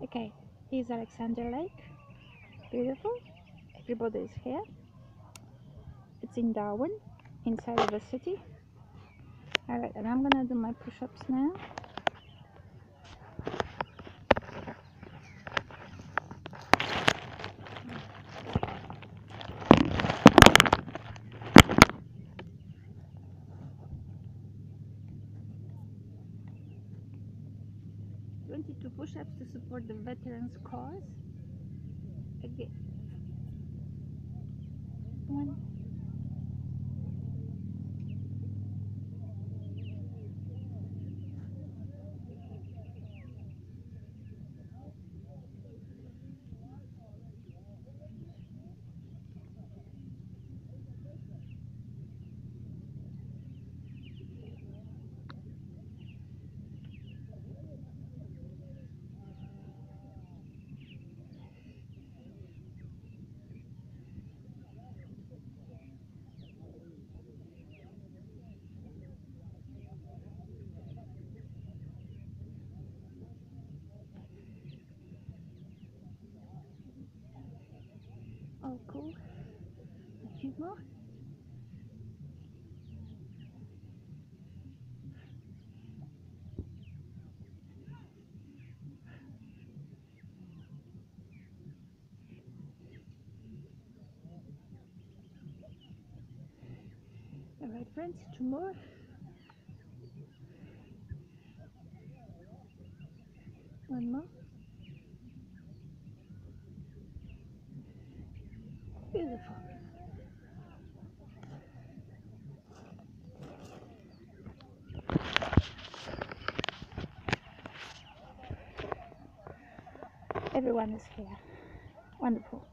Okay, here's Alexander Lake. Beautiful. Everybody is here. It's in Darwin, inside of the city. Alright, and I'm gonna do my push-ups now. "22 push-ups to support the veterans cause." Again. 1. Oh, cool. A few more. Alright friends, 2 more. One more. Beautiful. Everyone is here. Wonderful.